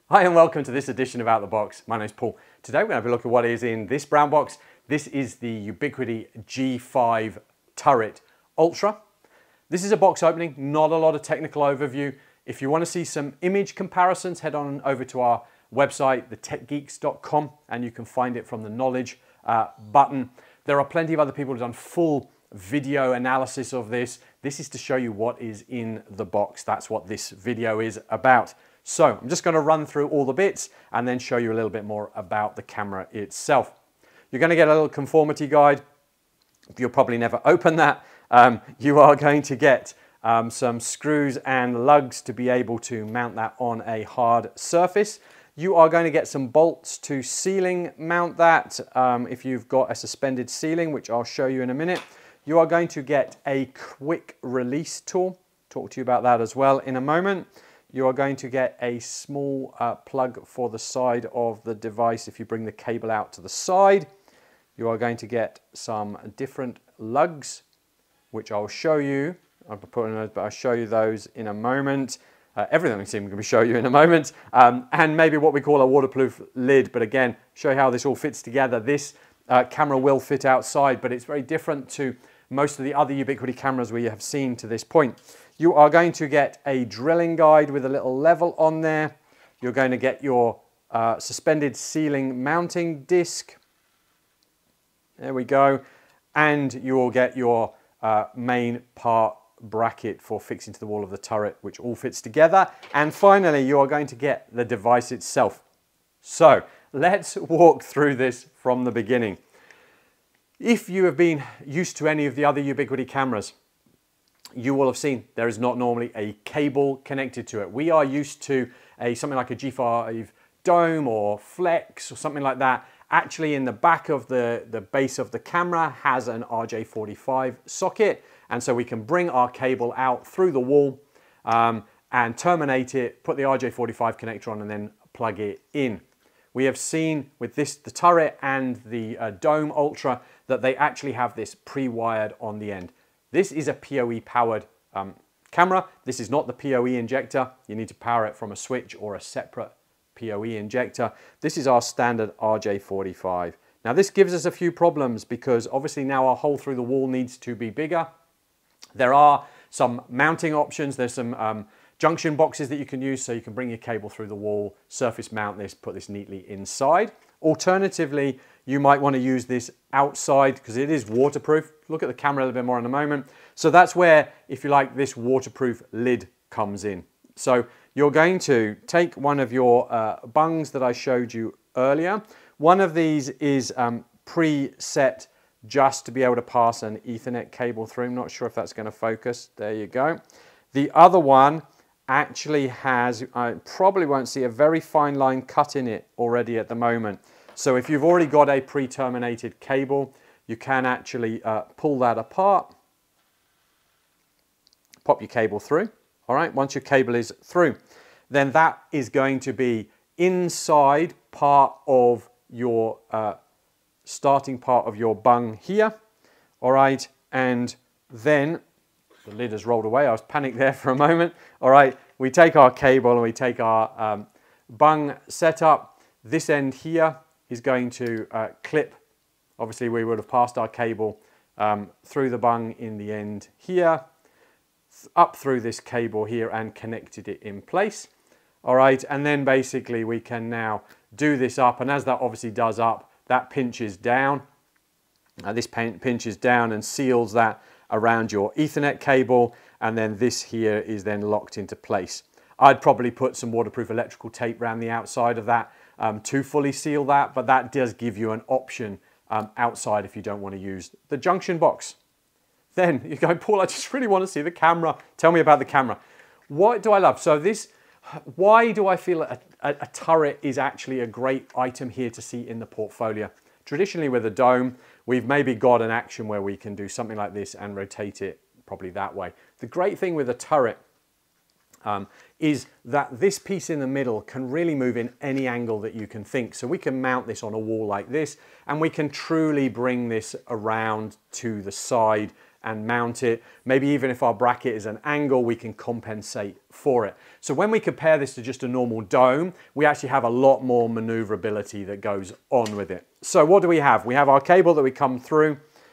Hi and welcome to this edition of Out the Box. My name's Paul. Today we're going to have a look at what is in this brown box. This is the Ubiquiti G5-Turret-Ultra. This is a box opening, not a lot of technical overview. If you want to see some image comparisons, head on over to our website, thetechgeeks.com, and you can find it from the knowledge button. There are plenty of other people who've done full video analysis of this. This is to show you what is in the box. That's what this video is about. So I'm just going to run through all the bits and then show you a little bit more about the camera itself. You're going to get a little conformity guide. You'll probably never open that. You are going to get some screws and lugs to be able to mount that on a hard surface. You are going to get some bolts to ceiling mount that if you've got a suspended ceiling, which I'll show you in a minute. You are going to get a quick release tool. Talk to you about that as well in a moment. You are going to get a small plug for the side of the device if you bring the cable out to the side. You are going to get some different lugs, which I'll show you. I'll show you those in a moment. Everything I'm going to show you in a moment. And maybe what we call a waterproof lid. But again, show you how this all fits together. This camera will fit outside, but it's very different to most of the other Ubiquiti cameras we have seen to this point. You are going to get a drilling guide with a little level on there. You're going to get your suspended ceiling mounting disc. There we go. And you will get your main part bracket for fixing to the wall of the turret, which all fits together. And finally, you are going to get the device itself. So let's walk through this from the beginning. If you have been used to any of the other Ubiquiti cameras, you will have seen there is not normally a cable connected to it. We are used to something like a G5 Dome or Flex or something like that. Actually, in the back of the base of the camera has an RJ45 socket, and so we can bring our cable out through the wall and terminate it, put the RJ45 connector on, and then plug it in. We have seen with this, the turret and the Dome Ultra, that they actually have this pre-wired on the end. This is a PoE powered camera. This is not the PoE injector. You need to power it from a switch or a separate PoE injector. This is our standard RJ45. Now this gives us a few problems because obviously now our hole through the wall needs to be bigger. There are some mounting options. There's some junction boxes that you can use so you can bring your cable through the wall, surface mount this, put this neatly inside. Alternatively, you might want to use this outside because it is waterproof. Look at the camera a little bit more in a moment. So that's where, if you like, this waterproof lid comes in. So you're going to take one of your bungs that I showed you earlier. One of these is preset just to be able to pass an Ethernet cable through. I'm not sure if that's going to focus. There you go. The other one actually has, I probably won't see a very fine line cut in it already at the moment. So if you've already got a pre-terminated cable, you can actually pull that apart, pop your cable through. All right, once your cable is through, then that is going to be inside part of your starting part of your bung here. All right, and then the lid has rolled away. I was panicked there for a moment. All right, we take our cable and we take our bung setup. This end here is going to clip. Obviously, we would have passed our cable through the bung in the end here, up through this cable here and connected it in place. All right, and then basically we can now do this up, and as that obviously does up, that pinches down. This pinches down and seals that around your Ethernet cable, and then this here is then locked into place. I'd probably put some waterproof electrical tape around the outside of that to fully seal that, but that does give you an option outside if you don't want to use the junction box. Then you go, Paul, I just really want to see the camera. Tell me about the camera. What do I love? So this, why do I feel a turret is actually a great item here to see in the portfolio? Traditionally with a Dome, we've maybe got an action where we can do something like this and rotate it probably that way. The great thing with a turret is that this piece in the middle can really move in any angle that you can think. So we can mount this on a wall like this, and we can truly bring this around to the side and mount it. Maybe even if our bracket is an angle, we can compensate for it. So when we compare this to just a normal dome, we actually have a lot more maneuverability that goes on with it. So what do we have? We have our cable that we come through.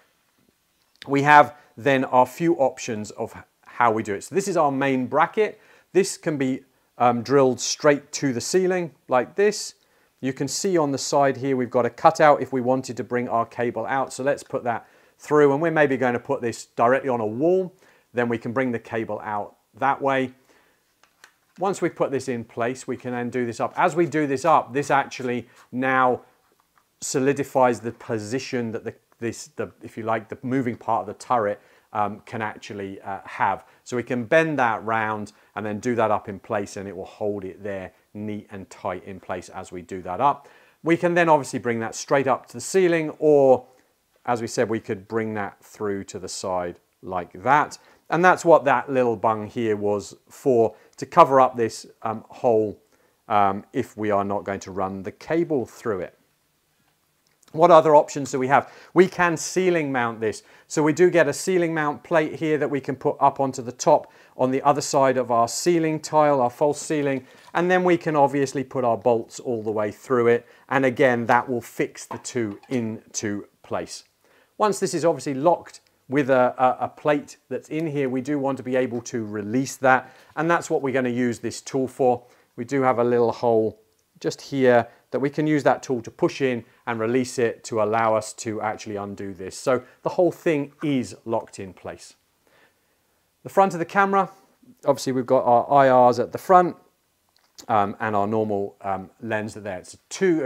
We have then our few options of how we do it. So this is our main bracket. This can be drilled straight to the ceiling like this. You can see on the side here we've got a cutout if we wanted to bring our cable out. So let's put that through, and we're maybe going to put this directly on a wall. Then we can bring the cable out that way. Once we've put this in place, we can then do this up. As we do this up, this actually now solidifies the position that if you like, the moving part of the turret can actually have. So we can bend that round and then do that up in place, and it will hold it there neat and tight in place as we do that up. We can then obviously bring that straight up to the ceiling, or as we said, we could bring that through to the side like that. And that's what that little bung here was for, to cover up this hole if we are not going to run the cable through it. What other options do we have? We can ceiling mount this. So we do get a ceiling mount plate here that we can put up onto the top on the other side of our ceiling tile, our false ceiling, and then we can obviously put our bolts all the way through it. And again, that will fix the two into place. Once this is obviously locked with a plate that's in here, we do want to be able to release that. And that's what we're going to use this tool for. We do have a little hole just here that we can use that tool to push in and release it to allow us to actually undo this. So the whole thing is locked in place. The front of the camera, obviously we've got our IRs at the front and our normal lens there. It's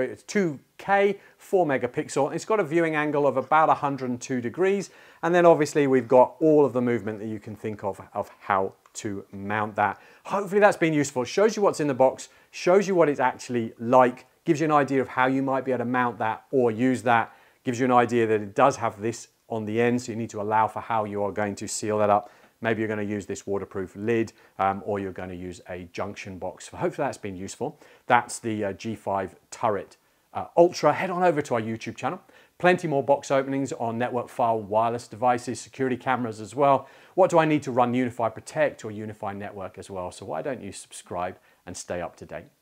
2K, 4 megapixel. It's got a viewing angle of about 102 degrees. And then obviously we've got all of the movement that you can think of how to mount that. Hopefully that's been useful. It shows you what's in the box, shows you what it's actually like, gives you an idea of how you might be able to mount that or use that, gives you an idea that it does have this on the end, so you need to allow for how you are going to seal that up. Maybe you're going to use this waterproof lid or you're going to use a junction box. So hopefully that's been useful. That's the G5 Turret-Ultra. Head on over to our YouTube channel. Plenty more box openings on network file wireless devices, security cameras as well. What do I need to run Unify Protect or Unify Network as well? So why don't you subscribe and stay up to date?